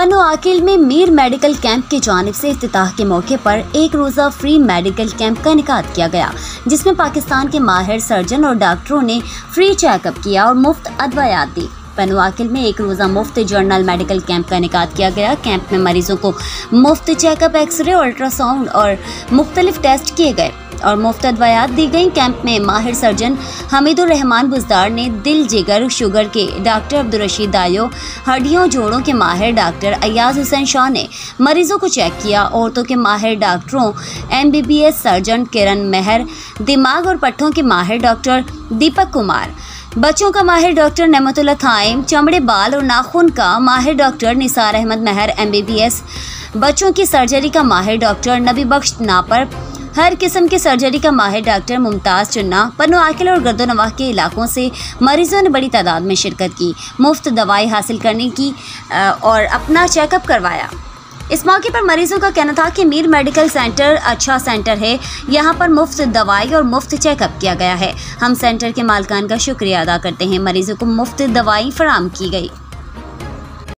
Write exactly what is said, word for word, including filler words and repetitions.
बनो आकिल में Mir medical camp की जानिब से इफ्तिताह के मौके पर एक रोज़ा फ्री मेडिकल कैंप का इनेकाद किया गया, जिसमें पाकिस्तान के माहिर सर्जन और डॉक्टरों ने फ्री चेकअप किया और मुफ्त अदवायात दी। बनो आकिल में एक रोज़ा मुफ्त जर्नल मेडिकल कैंप का इनेकाद किया गया। कैंप में मरीजों को मुफ्त चेकअप, एक्सरे, अल्ट्रासाउंड और मुख्तलिफ टेस्ट किए गए और मुफ्त अदवायात दी गई। कैंप में माहिर सर्जन हमीदुर रहमान बुजदार ने दिल, जिगर, शुगर के डॉक्टर अब्दुल रशीद दायो, हड्डियों जोड़ों के माहिर डॉक्टर अयाज हुसैन शाह ने मरीजों को चेक किया। औरतों के माहिर डॉक्टरों M B B S surgeon Kiran Mehar, दिमाग और पट्ठों के माहिर डॉक्टर दीपक कुमार, बच्चों का माहिर डॉक्टर नेमतुल्लाह थाइम, चमड़े, बाल और नाखून का माहिर doctor Nisar Ahmed Mehar M B B S, बच्चों की सर्जरी का माहिर डॉक्टर नबी बख्श नापर, हर किस्म की सर्जरी का माहिर डॉक्टर मुमताज़ चुन्ना। बनो आकिल और गर्दोनवाह के इलाकों से मरीजों ने बड़ी तादाद में शिरकत की, मुफ्त दवाई हासिल करने की और अपना चेकअप करवाया। इस मौके पर मरीजों का कहना था कि मीर मेडिकल सेंटर अच्छा सेंटर है, यहाँ पर मुफ्त दवाई और मुफ्त चेकअप किया गया है। हम सेंटर के मालिकान का शुक्रिया अदा करते हैं। मरीजों को मुफ्त दवाई फराहम की गई।